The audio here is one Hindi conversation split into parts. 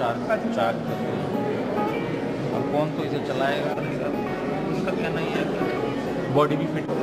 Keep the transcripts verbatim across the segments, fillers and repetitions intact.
चार चार अब कौन तो इसे चलाएगा करेगा, उनका कहना ही है कि बॉडी भी fit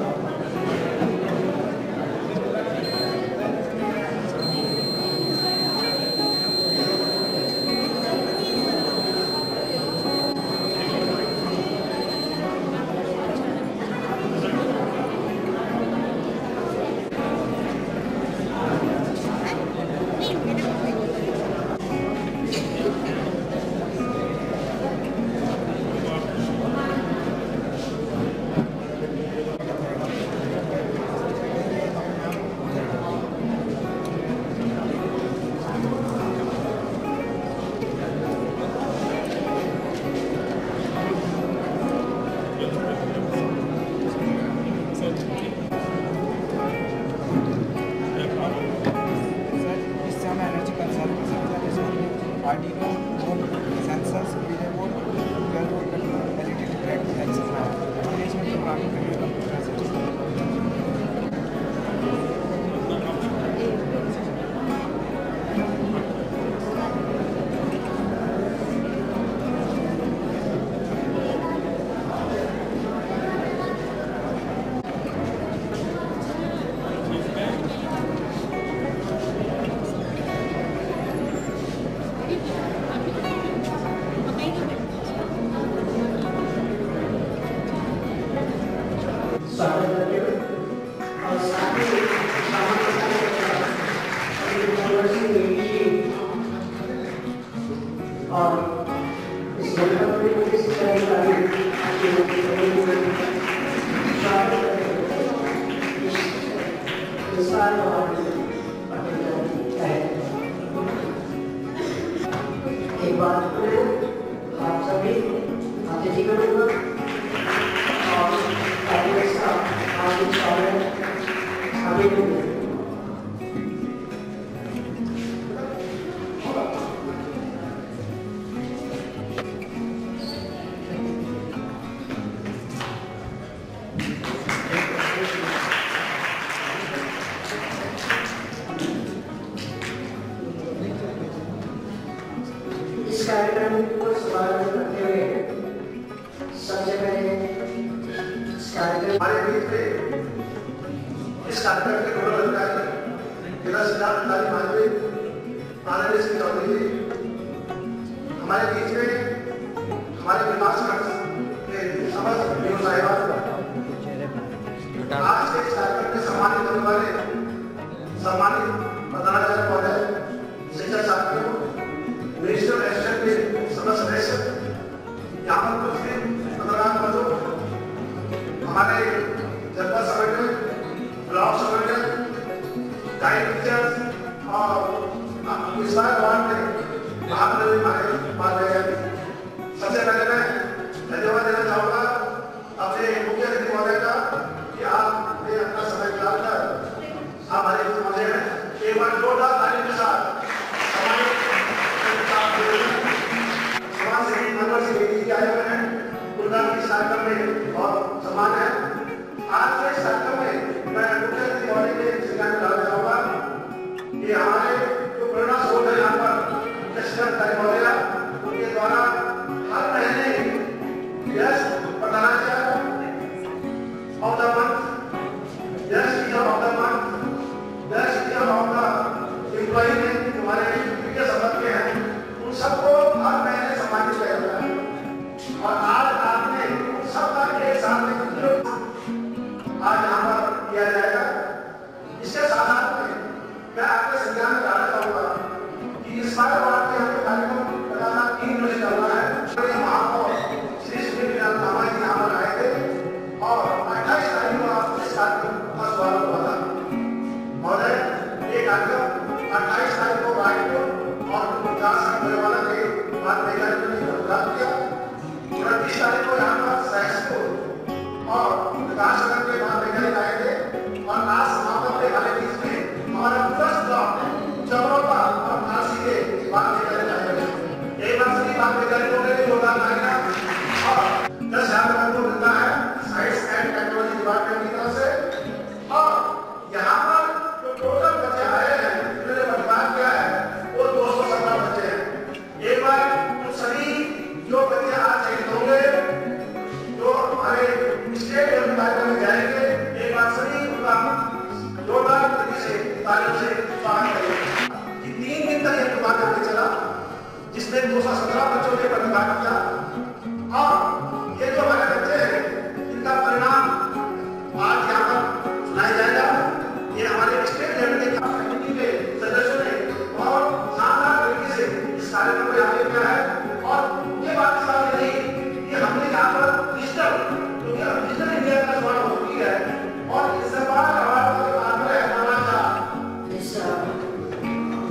Arduino board, sensors, relay board, twelve volt controller, L E D detect, access map, engagement programming, computer computer एक बात आप सभी अतिथि करूँगा और आगे आगे इस कार्यक्रम को शुभारंभ करते हुए सबसे पहले इस कार्यक्रम हमारे बीच में इस कार्यक्रम के नोडल अधिकारी जिला सिद्धार्थ लाली मालवी आनंद सिंह चौधरी जी हमारे बीच में हमारे विकास के समस्त साहिबान आज के इस कार्यक्रम में सम्मानित होने वाले सम्मानित प्रधानाचार्य महोदय शिक्षक साथियों नेशनल एसोसिएशन के सदस्य सदस्य यहाँ पर उपस्थित पत्रकार बंधु हमारे जनपद संगठन ब्लॉक संगठन गाइड टीचर्स और इस बार अवार्ड में भाग लेने हमारे पास गए सबसे पहले मैं धन्यवाद देना चाहूँगा अपने मुख्य अतिथि महोदय का कि आपने अपना समय निकालकर आप हमारे पहुँचे हैं। एक बार जोरदार ताली के साथ समाज सेवी मनोहर सिंह जी के आए हुए हैं उनका इस कार्यक्रम में बहुत सम्मान है। आज के इस कार्यक्रम में मैं मुख्य अतिथि महोदय के स्वीकार करना चाहूँगा कि हमारे जो प्रेरणा स्रोत है यहाँ पर शिक्षक महोदय उनके द्वारा हर महीने यश प्रधानाचार्य ऑफ द मंथ, यश टीचर ऑफ द मंथ, यश टीचर ऑफ द एम्प्लॉई में हमारे वित्तीय संबंध के हैं उन सबको हर महीने सम्मानित किया जाता है और आज आपने सबका एक साथ में आज यहाँ पर किया जाएगा। इसके साथ साथ में मैं आपके संज्ञान में डालना चाहूँगा कि इस बार अवार्ड के हमने कार्यक्रम लगातार तीन दिनों से चल रहा है। महापौर श्री सुनील धामा जी यहाँ पर आए थे और अट्ठाईस तारीख को आप इस कार्यक्रम का शुभारंभ हुआ था। महोदय ये कार्यक्रम अट्ठाईस तारीख को रायपुर और विकास परिवार के बाद वैज्ञानिकों ने उद्घाटन किया। उनतीस तारीख को यहाँ पर सहसपुर और विकास नगर के बाद वैज्ञानिक आए थे और आज समापन के वाले बीच में हमारा दस ब्लॉक चौरोपा और काशी के बाद वैज्ञानिक आए थे। एक बार सभी बात वैज्ञानिकों के लिए जोरदार तालियां और दस हजार रुपये को मिलता है साइंस एंड टेक्नोलॉजी डिपार्टमेंट की तरफ से और यहाँ पर जो टोटल बच्चे आए हैं जिन्होंने मतदान किया है वो दो सौ सत्रह बच्चे हैं।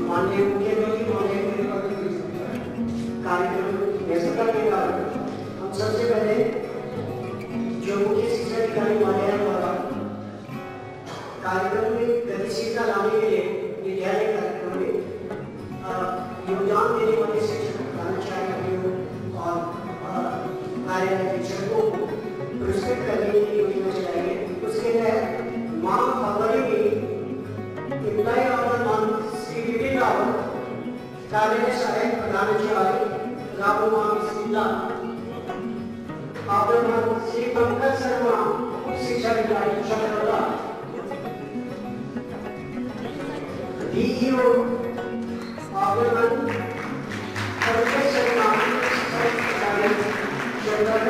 माननीय मुख्यमंत्री महोदय कार्यक्रम में सफल के बाद हम सबसे पहले जो मुख्य शिक्षा अधिकारी महोदय द्वारा कार्यक्रम में गतिशीलता लाने के लिए विद्यालय कार्यक्रम में योगदान देने वाले शिक्षक कर्मचारियों और कार्यालय शिक्षकों को पुरस्कृत करने की योजना चलाई है। उसके तहत माह फरवरी में employee of the month Shri Vipin Rawat कार्यालय सहायक प्रधानाचार्य रामोमा बिस्मिल्ला of the month Shri Pankaj Sharma शिक्षा अधिकारी Chakradhar DEO of the month Pankaj Sharma शिक्षा अधिकारी चक्रधर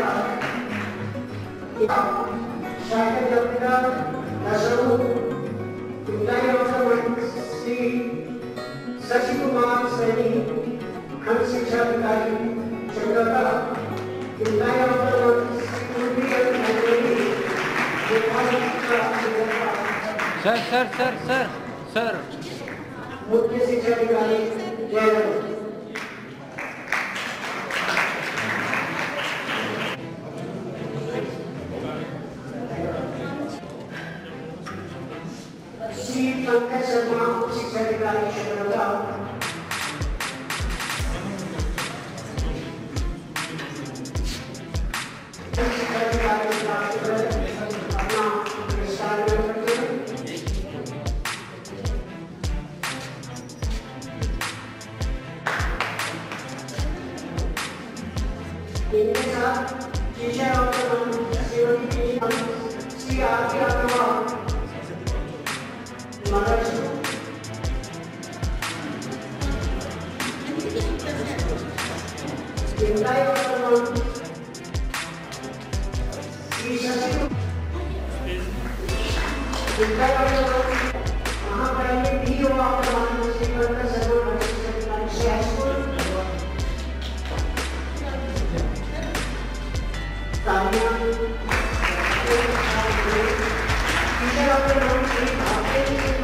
शाखा डॉक्टर नजरू employee of the month Shri Shashi Kumar Saini खंड शिक्षा अधिकारी Chakradhar employee of the month sir sir sir sir sir मुख्य शिक्षा अधिकारी जयराम श्री पंकज शर्मा शिक्षा अधिकारी चक्रधर शिक्षा अधिकारी अपना पुरस्कार करते हैं। इनके साथ teacher of the month Shrimati Shri R K Agrawal mother employee of the month Shri Shashi employee of the month महाप्राइवेट DO of the month Shri Pankaj Sharma high school तालियां teacher of the month Shri भारतीय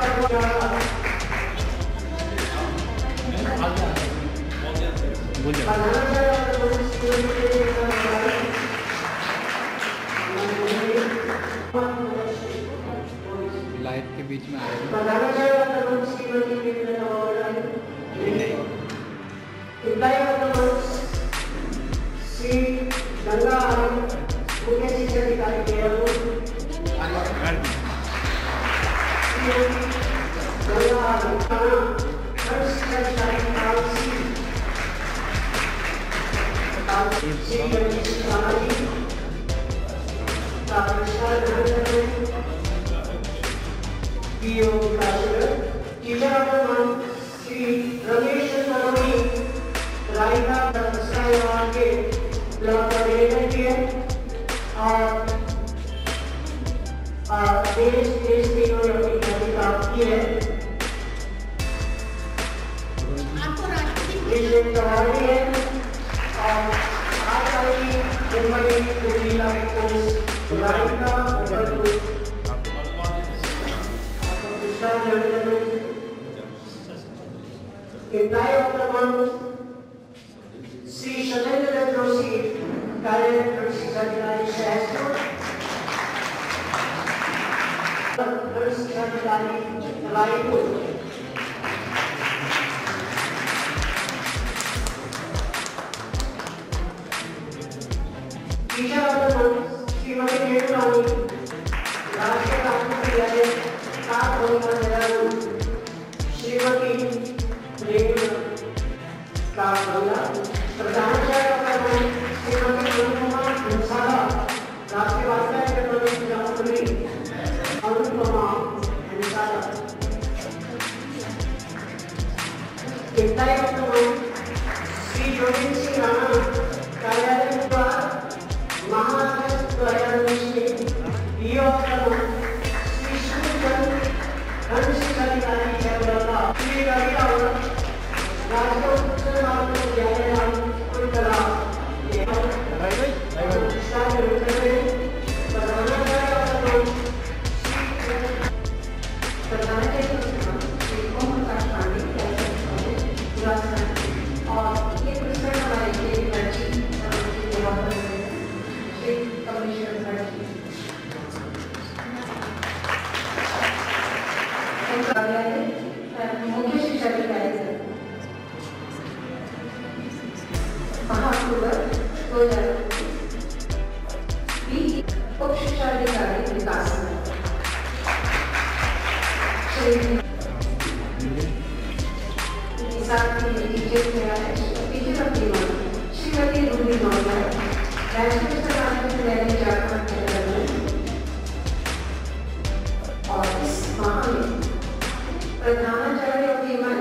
लाइट के बीच में आया श्री गंगा मुख्य शिक्षा अधिकारी केरल गंगा खंड शिक्षा अधिकारी teacher of the month Shri Ramesh नरोनी रायता दस्तावेज के ब्लॉक कोऑर्डिनेटर के और देश देश की अपनी ख्याति प्राप्त की है। विजय चौहानी है और आज आई जनवरी कुलीला कोर्स रायता employee of the month Shri Shailendra Joshi कार्यक्रम शिक्षा अधिकारी सहसपुर शिक्षा अधिकारी Raipur teacher of the month Shrimati Nehru Rani राष्ट्रीय प्राथमिक विद्यालय सात भवन देहरादून श्रीमती रेणु कावला प्रधानाचार्य श्रीमती अनुपमा हंसाला राष्ट्रीय वार्ता एकेडमी जामुनी अनुपमा हंसाला employee of the month Shri Joginder Singh Rana कार्यालय द्वारा महाराज द्वारा निश्चित DO of the month Shri Suryachandra खंड शिक्षा अधिकारी चक्रधर श्री रवि रावत राजकीय उच्च माध्यमिक विद्यालय रामपुर कला प्रधानाचार्य श्री ओम प्रकाश पांडे अक्टूबर दो हजार बीस उप शिक्षा अधिकारी विकास साथ ही टीचर मेरा है टीचर अपनी मां श्रीमती रूबी मौर्य राष्ट्रीय सरकार के दैनिक जागरण और इस माह में प्रधानाचार्य के मन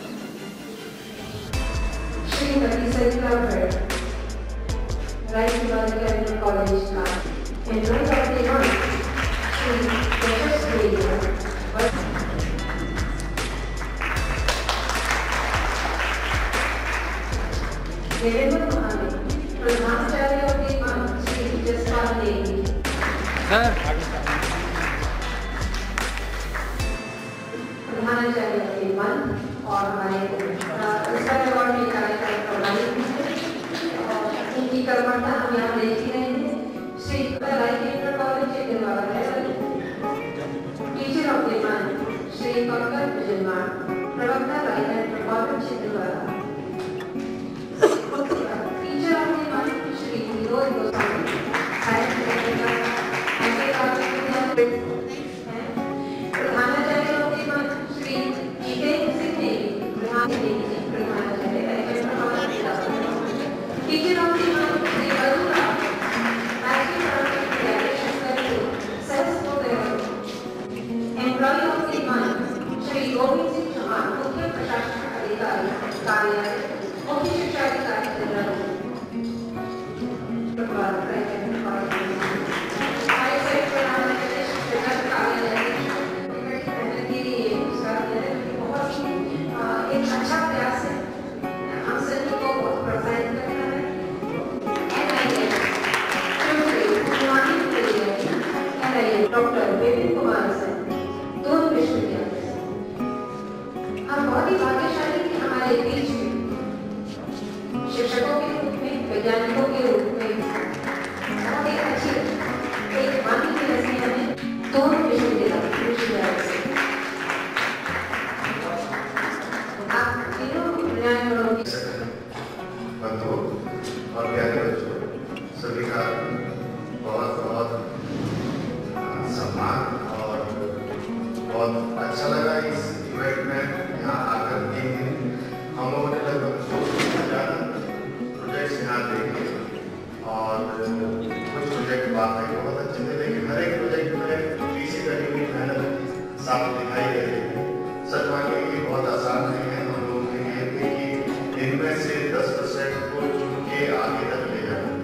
श्रीमती सरिता भट्ट राइट बालिका कॉलेज का एनरोल करते हैं श्री यशस्वी देवेंद्र महादेव प्रधानाचार्य के मन श्री जसपाल देवी सर प्रधानाचार्य के मन और हमारे इसका अवार्ड में कार्यक्रम प्रणाली और उनकी कर्मठता हम यहाँ देख ही रहे हैं श्री राइट inter college Chikanwada teacher of the month Shri Pankaj विजयमान प्रवक्ता राइट inter college Chikanwada teacher of the month Shri Vinod Goswami प्रधानाचार्य of the month Shri Jitendra Singh देवी प्रधानाचार्य teacher of the month Shri Aruna employee of the month Shri Govind Singh Chauhan मुख्य प्रशासनिक अधिकारी कार्यालय मुख्य शिक्षा अधिकारी जनरल एक अच्छा प्रयास है हम सभी को प्रोत्साहित करना है डॉक्टर विपिन कुमार सर दोनों विश्वविद्यालय से हम बहुत ही भाग्यशाली कि हमारे बीच में शिक्षकों के रूप में वैज्ञानिकों के रूप में बहुत ही अच्छी एक मानी की रस्सियां हैं दोनों विश्वविद्यालय विश्वविद्यालय से आप तीनों न्यायाधीशों बंधुओं और प्यारे बच्चों सभी का बहुत बहुत सम्मान और बहुत अच्छा लगा इस इवेंट में यहाँ आकर के हम लोगों ने लगभग दो सौ से ज़्यादा प्रोजेक्ट्स यहाँ देखे और कुछ प्रोजेक्ट बात है बहुत अच्छे थे लेकिन हर एक प्रोजेक्ट में पीछे करी हुई मेहनत साफ दिखाई दे रही है। सच मानिए ये बहुत आसान नहीं है हम लोगों के लिए कि इनमें से दस परसेंट को चुन के आगे तक ले जाना।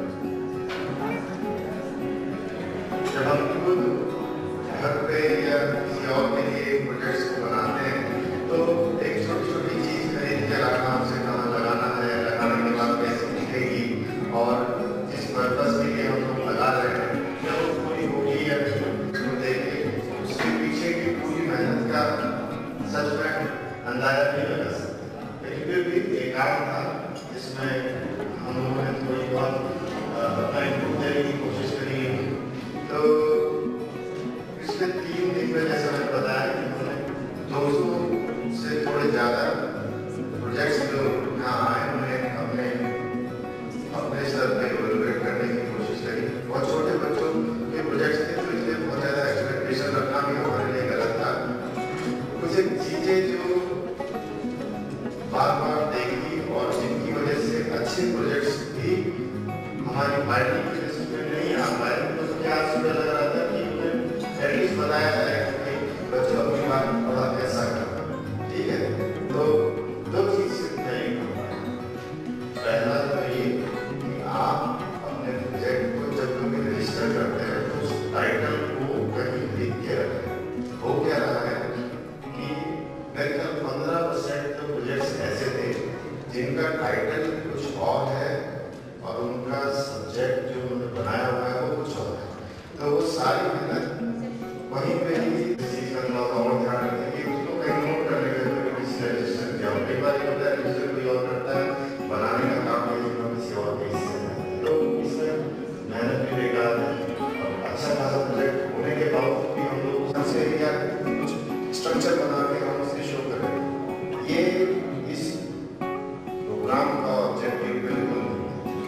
जब हम खुद घर पे या किसी और के लिए प्रोजेक्ट्स को बनाते हैं तो एक छोटी छोटी चीज खरीद के रखना उसे कहाँ लगाना है लगाने के बाद कैसे दिखेगी और जिस पर्पस के लिए हम लोग लगा रहे हैं क्या वो पूरी होगी या नहीं तो देखिए उसके पीछे की पूरी मेहनत का सच में अंदाजा नहीं लगा सकते लेकिन फिर भी एक काम था जिसमें हम लोगों ने थोड़ी बहुत अपना इनपुट देने की कोशिश करी तो पिछले तीन दिन में जैसा मैंने बताया कि उन्होंने दो सौ से थोड़े ज़्यादा प्रोजेक्ट्स जो यहाँ आए उन्हें अपने अपने स्तर पर इवैल्यूएट करने की कोशिश करी। बहुत छोटे बच्चों के प्रोजेक्ट्स थे तो इसलिए बहुत ज़्यादा एक्सपेक्टेशन रखना भी हमारे लिए गलत था। कुछ एक चीज़ें जो बार बार देखी और जिनकी वजह से अच्छे प्रोजेक्ट्स भी हमारी पार्टी की लिस्ट में नहीं आ पाए तो क्या सुबह लग रहा था कि उन्हें एटलीस्ट बताया जाए कि बच्चों अपनी बात थोड़ा ऐसा करना ठीक है। तो दो चीज़ नहीं पहला तो ये कि आप अपने प्रोजेक्ट को जब कभी रजिस्टर करते हैं तो उस टाइटल को कहीं लिख के रखें। हो क्या रहा है कि मेरे ख्याल पंद्रह परसेंट तो प्रोजेक्ट्स ऐसे थे जिनका टाइटल कुछ और है और उनका सब्जेक्ट जो उन्होंने बनाया हुआ है वो कुछ और है। तो वो सारी मेहनत वहीं पे ही इस चीज़ का थोड़ा और ध्यान रखें कि उसको कहीं नोट करने के लिए किसी ने रजिस्टर किया हो। कई बार ये होता है रजिस्टर कोई और करता है बनाने का काम किसी और के हिस्से तो इसमें मेहनत भी बेकार है और अच्छा खासा प्रोजेक्ट होने के बावजूद भी हम लोग सबसे या कुछ स्ट्रक्चर बना के हम उसे शो करें। ये इस प्रोग्राम का ऑब्जेक्टिव बिल्कुल नहीं है।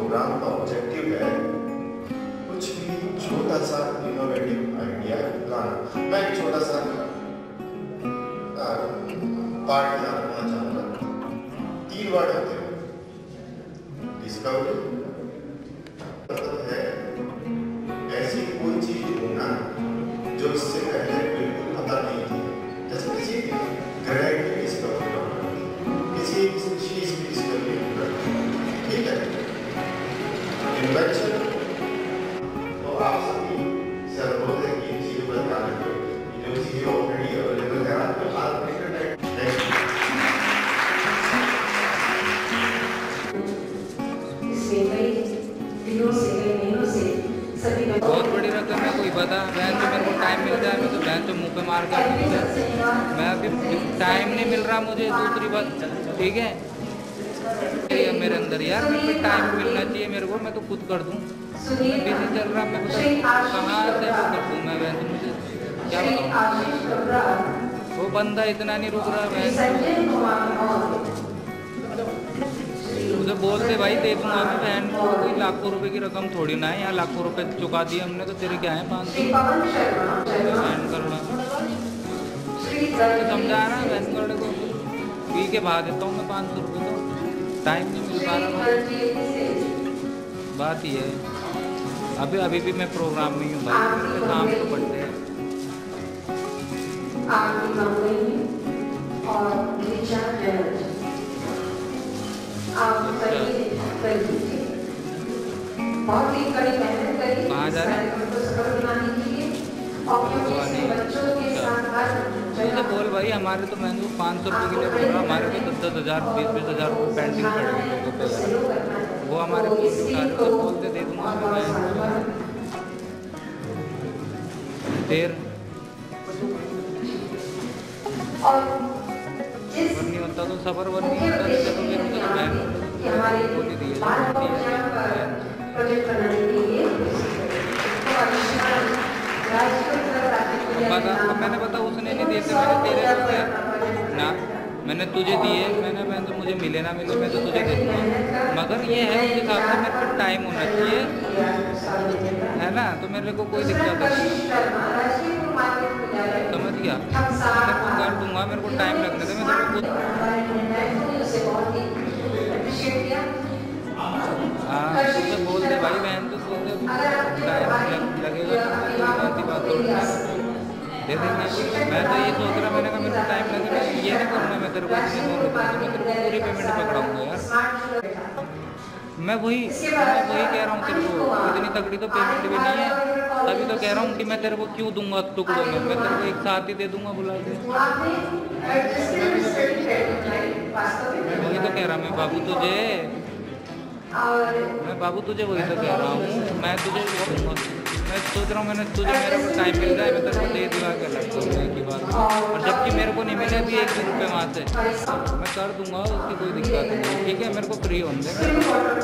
प्रोग्राम का ऑब्जेक्टिव है कुछ भी छोटा सा इनोवेटिव आइडिया लाना। मैं एक छोटा सा पार्ट यहाँ रखना चाहूँगा। तीन वर्ड होते हैं, डिस्कवरी मतलब है ऐसी कोई चीज ढूंढना जो इससे पहले बिल्कुल पता नहीं थी। जैसे किसी ग्रह की डिस्कवरी करना, किसी चीज की डिस्कवरी करना, ठीक है। इन्वेंशन तो आप सभी सर्वोदय की चीज पर ध्यान रखें, जो चीजें ऑलरेडी अवेलेबल है आपके पास। बहुत बड़ी रकम है, कोई बता बहन तो मेरे को टाइम मिल जाए मैं तो बहन तो मुंह पे मार कर मैं अभी टाइम नहीं मिल रहा मुझे। दूसरी बात ठीक है मेरे अंदर यार मेरे को टाइम मिलना चाहिए मेरे को, मैं तो खुद कर दूँ। मैं बिजी चल रहा मैं तो कहाँ से कर दूँ मैं बहन, मुझे क्या बताऊँ। वो बंदा इतना नहीं रुक रहा बहन, मुझे बोलते भाई दे दूंगा मैं बहन को, कोई लाखों रुपए की रकम थोड़ी ना है। यहाँ लाखों रुपए चुका दिए हमने तो तेरे क्या है पाँच सौ बहन करोड़ा तो समझा रहा है बहन करोड़े को पी के भाग देता हूँ मैं पाँच सौ रुपये तो टाइम नहीं मिल पा रहा। बात ही है अभी अभी भी मैं प्रोग्राम में हूँ भाई, मेरे काम तो पड़ते हैं। बहुत ही कड़ी मेहनत करी कहाँ जा रहे हैं? तो बोल भाई हमारे तो मैंने पाँच सौ रुपये के लिए बोल रहा, हमारे तो दस दस हज़ार बीस बीस हज़ार रुपये पेंडिंग पड़े हुए लोगों पे, वो हमारे को बोलते दे दूँगा मैं देर नहीं होता तो सबर वन नहीं होता तो चलो मेरे को बहन बोल ही दिए पता मैंने पता उसने नहीं दिए थे, मैंने तेरे दिए ना, मैंने तुझे दिए मैंने मैं तो मुझे मिले ना मिले मैं तो तुझे दे दूँगा। मगर ये है उस हिसाब से मेरे को टाइम होना चाहिए है ना, तो मेरे को कोई दिक्कत नहीं समझ गया। मैं को कर दूंगा, मेरे को टाइम लगने दे, मैं तेरे को हाँ तो बोल दे भाई बहन तो बोल दे टाइम लगेगा बात ही बात दे देंगे। मैं तो ये सोच रहा मैंने कहा मेरे को टाइम लगे, मैं ये नहीं करूँगा मैं तेरे को इतनी नौ रुपये मैं तेरे को पूरी पेमेंट पकड़ाऊँगा यार। मैं वही मैं वही कह रहा हूँ तेरे को, इतनी तगड़ी तो पेमेंट भी नहीं है, तभी तो कह रहा हूँ कि मैं तेरे को क्यों दूंगा टुकड़ों में, मैं तेरे को एक साथ ही दे दूंगा बुला के। वही तो कह रहा मैं बाबू तुझे मैं बाबू तुझे वही तो कह रहा हूँ, मैं तुझे दूंगा। मैं सोच रहा हूँ मैंने तुझे मेरे को टाइम मिल जाए मैं तेरे को दे दिवा के लगता हूँ की बात, और जबकि मेरे को नहीं मिले अभी एक भी रुपये वहाँ से मैं कर दूंगा, उसकी कोई दिक्कत नहीं। ठीक है मेरे को फ्री होने देंगे।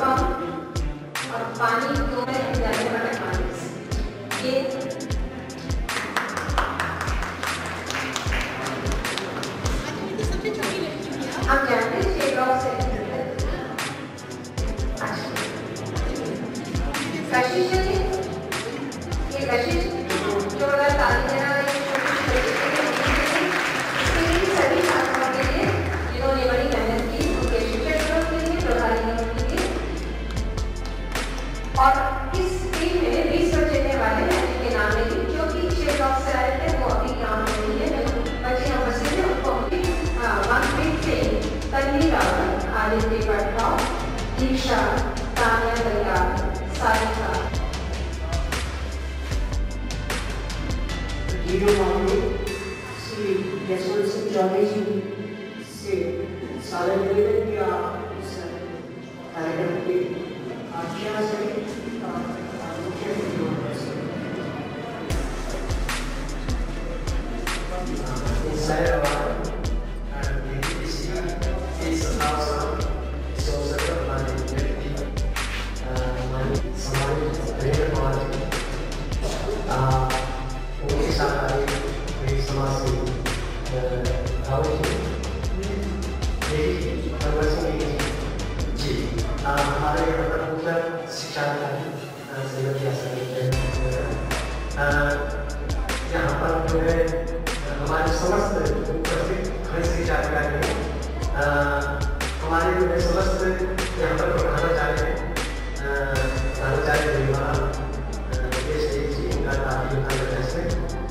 हम जानते हैं स्टेट लॉ से कशिश है ये कशिश जो वाला ताली देना है सभी छात्रों के लिए जिन्होंने बड़ी मेहनत की उनके शिक्षकों के लिए प्रभारी के लिए, और इस टीम में बीस बच्चे थे वाले के नाम लेंगे जो कि स्टेट लॉ से आए थे, वो अभी यहाँ पे नहीं है बच्चे यहाँ बसे थे उनको वन वीक से तन्वीर आदित्य पटवाल दीक्षा तानिया दरिया सारिका वीडियो मामले श्री जसवंत सिंह चौधरी जी से सारे निवेदन किया इस कार्यक्रम के आख्या से मुख्य जी हमारे यहाँ पर मुख्य शिक्षा अधिकारी श्रीमती यहाँ पर जो है हमारे समस्त उपस्थित खंड शिक्षा अधिकारी हैं, हमारे जो है समस्त यहाँ पर प्रधानाचार्य हैं, प्रधानाचार्य परिवार देश जी इनका काफी योगदान रहता है इसमें,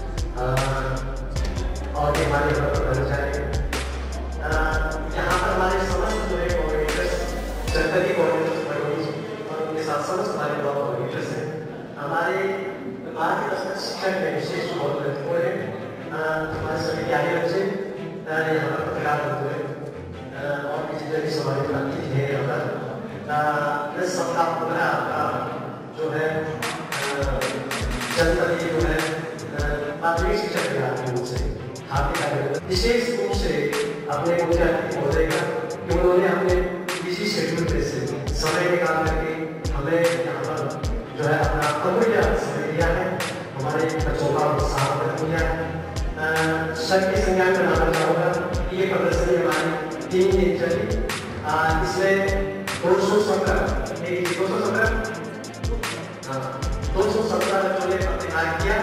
और ये हमारे यहाँ पर प्रधानाचार्य हैं। यहाँ पर हमारे समस्त जो है कोऑर्डिनेटर्स, जनपदी कोऑर्डिनेटर्स और उनके साथ समस्त हमारे ब्लॉक कोऑर्डिनेटर्स हैं। हमारे भारतीय शिक्षक में विशेष बहुत महत्वपूर्ण है। हमारे सभी प्यारे बच्चे यहाँ पर पत्रकार बनते हैं और जितने भी समाज क्रांति है यहाँ पर इस सप्ताह पंद्रह आपका जो है जनपदी जो है माध्यमिक शिक्षक विभाग की ओर से विशेष रूप से अपने मुख्य अतिथि महोदय का कि उन्होंने अपने बिजी शेड्यूल में से समय निकाल करके हमें यहाँ पर जो है अपना अमूल्य समय दिया है, हमारे बच्चों का उत्साह दिया है। सबकी संज्ञान में लाना चाहूँगा कि ये प्रदर्शनी हमारी तीन दिन चली, इसमें दो सौ सत्रह दो सौ सत्रह दो सौ सत्रह बच्चों ने प्रतिभाग किया।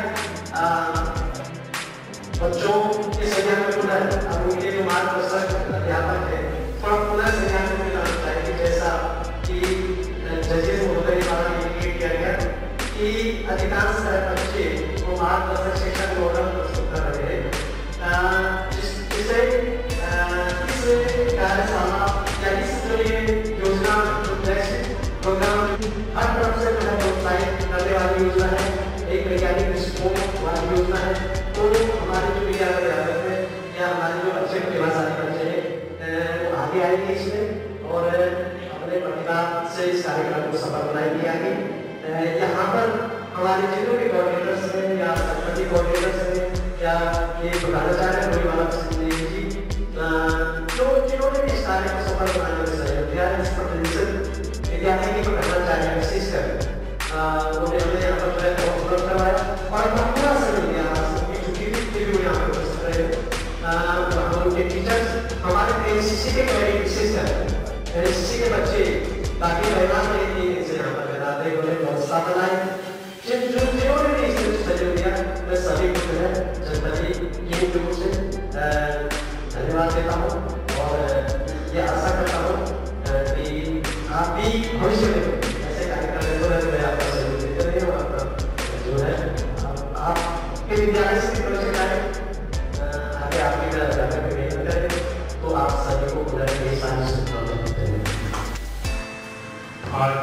बच्चों के संज्ञान में पुनः अब उनके जो मार्गदर्शक अध्यापक है थोड़ा पुनः संज्ञान में लाना चाहिए, जैसा कि जजेस महोदय द्वारा इंडिकेट किया गया कि अधिकांश बच्चे वो मार्गदर्शक शिक्षक प्रोग्राम प्रस्तुत कर रहे हैं, जिसे इस कार्यशाला या इस जो ये योजना प्रोग्राम हर तरफ से प्रोत्साहित करने वाली योजना है, एक वैज्ञानिक दृष्टिकोण वाली योजना है। तो हमारे जो विद्यालय है या हमारे जो अच्छे प्रतिभाशाली बच्चे हैं वो आगे आएंगे इसमें और अपने प्रतिभा से इस कार्यक्रम को सफल बनाएंगे आगे। यहाँ पर हमारे जिलों के कोऑर्डिनेटर्स हैं या संगठन कोऑर्डिनेटर्स हैं या ये प्रधानाचार्य परिवार जी जो जिन्होंने इस कार्य को सफल बनाने में सहयोग दिया है, इस पर विद्यालय के प्रधानाचार्य विशेषकर उन्होंने हमें यहाँ पर उपलब्ध करवाया और अपना पूरा सहयोग दिया। हम उनके टीचर्स हमारे एनसीसी के कैडेट विशेषकर एनसीसी के बच्चे बाकी परिवार में तीन दिन से यहाँ पर रहते हैं, उन्होंने व्यवस्था बनाई। जिन जो जिन्होंने भी इसमें सहयोग दिया मैं सभी को जो है जनपदी की ओर से धन्यवाद देता हूँ और ये आशा करता हूँ कि आप भी भविष्य में ऐसे कार्यक्रम में मैं आपका सहयोग देते रहे और आपका जो है आपके विद्यालय से परिचय आए आगे आपकी तरह जाकर के मेहनत करें तो आप सभी को पुनः ये सारी शुभकामनाएं देते हैं। आज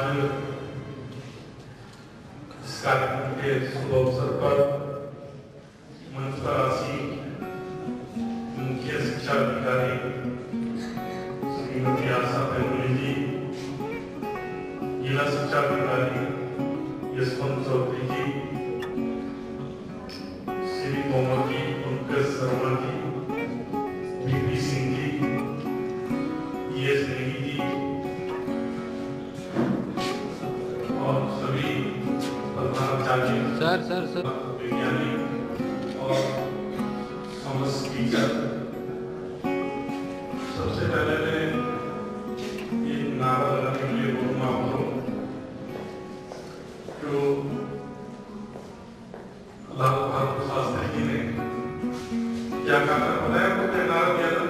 इस कार्यक्रम के शुभ अवसर पर मंच पर आसीन मुख्य शिक्षा अधिकारी श्रीमती आशा बेंगुली जी, जिला शिक्षा अधिकारी यशवंत चौधरी जी, श्री कोमल जी, पंकज शर्मा जी, बीपी सिंह जी, ये स्नेही जी और सभी प्रधानाचार्य सर सर सर वैज्ञानिक और समस्त टीचर, सबसे पहले मैं एक नारा लगाने के लिए बोलूँगा आप लोग जो लाल बहादुर शास्त्री जी ने क्या कहा था बताया आपको, क्या नारा दिया था?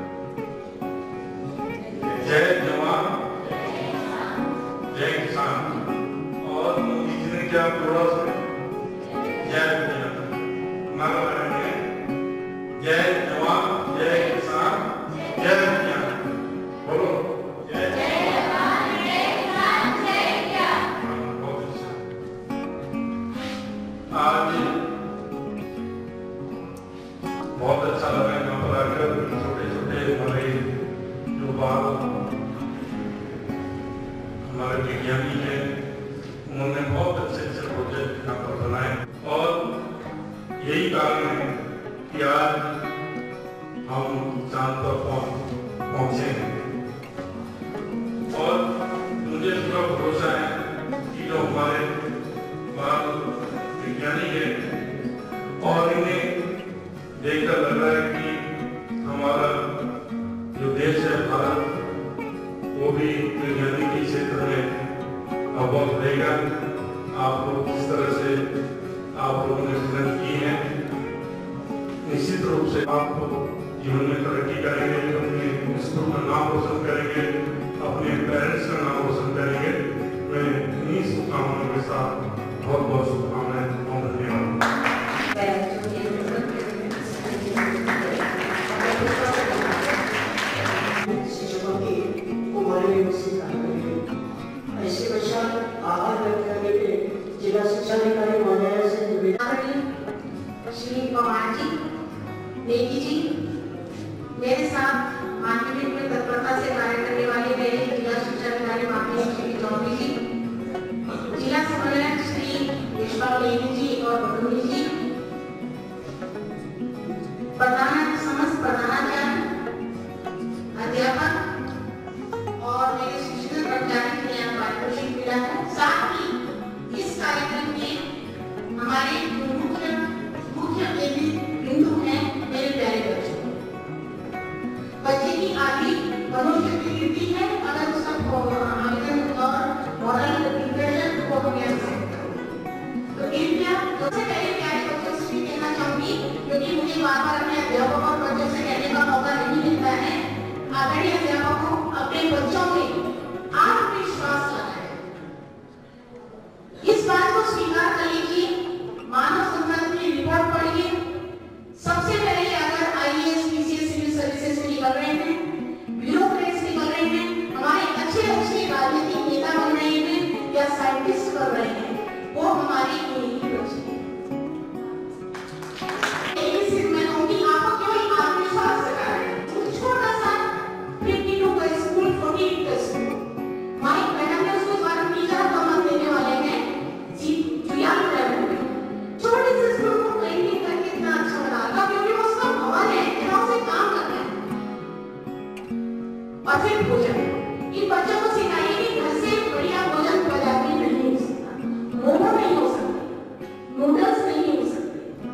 जय जवान जय किसान। और मोदी जी ने क्या बोला उसमें? जय विज्ञान। नारा लगाएंगे जय जवान जय किसान जय विज्ञान। बोलो जय जवान जय किसान जय विज्ञान। बहुत अच्छा। आज बहुत अच्छा लगा यहाँ पर आकर छोटे छोटे हमारे जो बाल हमारे विज्ञानी हैं उन्होंने बहुत अच्छे अच्छे प्रोजेक्ट यहाँ पर बनाए और यही कारण है कि आज हम चांद पर पहुंचे हैं और मुझे पूरा भरोसा है कि जो हमारे बाल विज्ञानी हैं और इन्हें देखकर लग रहा है कि हमारा जो देश है भारत वो भी विज्ञानिकी क्षेत्र आप लोग जिस तरह से आप लोगों ने मेहनत की है, निश्चित रूप से आप जीवन में तरक्की करेंगे, अपने स्कूल का नाम रोशन करेंगे, अपने पेरेंट्स का नाम रोशन करेंगे। मैं इन्हीं शुभकामनाओं के साथ बहुत बहुत शुभकामनाएं और धन्यवाद। शिक्षकों की उम्र में मुझसे ऐसे पश्चात आभार व्यक्त करने के लिए जिला शिक्षा अधिकारी महोदय से श्री पवार जी, नेगी जी, मेरे साथ मार्केटिंग में तत्परता से कार्य करने वाले मेरे जिला शिक्षा अधिकारी माननीय श्री चौधरी जी, जिला समन्वयक श्री विश्वा लेनी जी और बडूनी जी, प्रधान समस्त प्रधानाचार्य, अध्यापक और मेरे शिक्षण कर्मचारी के यहाँ पारितोषिक मिला है। साथ ही इस कार्यक्रम में हमारे मुख्य मुख्य बिंदु हैं मेरे प्यारे बच्चों। बच्चे की आदि मनुष्य की गिरती है, अगर उसका आवेदन और मॉडल डिप्रेशन को हम यहाँ सकते हैं। तो कृपया सबसे पहले प्यारे बच्चों से कहना चाहूंगी, क्योंकि मुझे बार बार अपने अध्यापक और बच्चों से कहने का मौका नहीं मिलता है, आदरणीय अध्यापकों, अपने बच्चों में आत्मविश्वास लाना है। इस बात को स्वीकार कर लीजिए, मानव संसाधन की रिपोर्ट पढ़िए। सबसे पहले अगर आईएएस, पीसीएस, सिविल सर्विसेज से निकल रहे हैं, ब्यूरोक्रेट्स निकल रहे हैं, हमारे अच्छे अच्छे राजनीतिक नेता बन रहे हैं या साइंटिस्ट बन रहे हैं, वो हमारी यही बच्चे हैं। सिर्फ मैं कहूँगी, आपको केवल आत्मविश्वास रखा है। छोटा सा बावन का स्कूल, चौदह का स्कूल, माइक मैडम ने उसको बारह टीचर का मत देने वाले हैं, जुयाल मैडम ने छोटे से स्कूल को पेंटिंग करके इतना अच्छा बना दिया, क्योंकि वो उसका भवन है, जहाँ उसे काम करना है। और फिर भोजन, इन बच्चों को सिखाइए कि घर से बढ़िया भोजन पंजाबी नहीं हो सकता, मोमो नहीं हो सकते, नूडल्स नहीं हो सकते।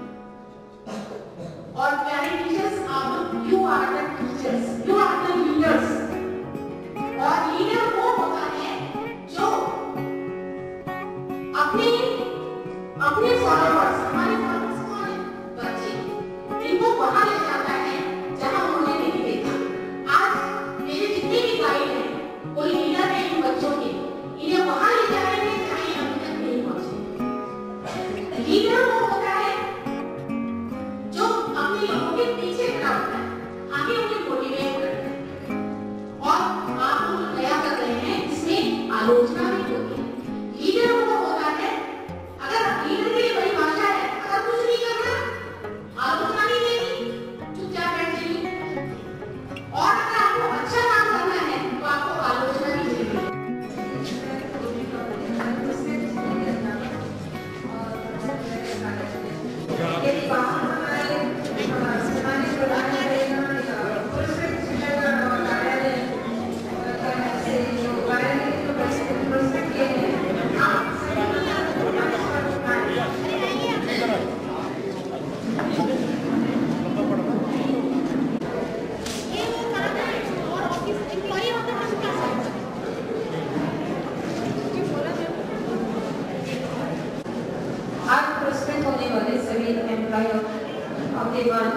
और प्यारे टीचर्स, आप you are the teachers, you are the leaders. और लीडर वो होता है जो अपने अपने फॉलोअर्स, हमारे फॉलोअर्स कौन है? बच्चे, इनको वहां ले जाता है जहां उन्होंने नहीं देखा। आज मेरे जितने भी गाइड हैं, कोई लीडर है इन बच्चों के, इन्हें वहां ले जा रहे हैं जहां ये अभी तक नहीं पहुंचे। लीडर वो होता है जो अपने लोगों के पीछे खड़ा होता है, आगे उन्हें मोटिवेट करता है। और आप लोग नया कर रहे हैं, इसमें आलोचना भी होती है। लीडर वो होता है, अगर लीडर की बड़ी भाषा है, अगर कुछ नहीं करना, आलोचना नहीं देनी, चुपचाप बैठ जाइए। और अगर आपको अच्छा काम करना है, तो आपको आलोचना भी देनी है। आज पुरस्कृत होने वाले सभी एम्प्लॉय ऑफ द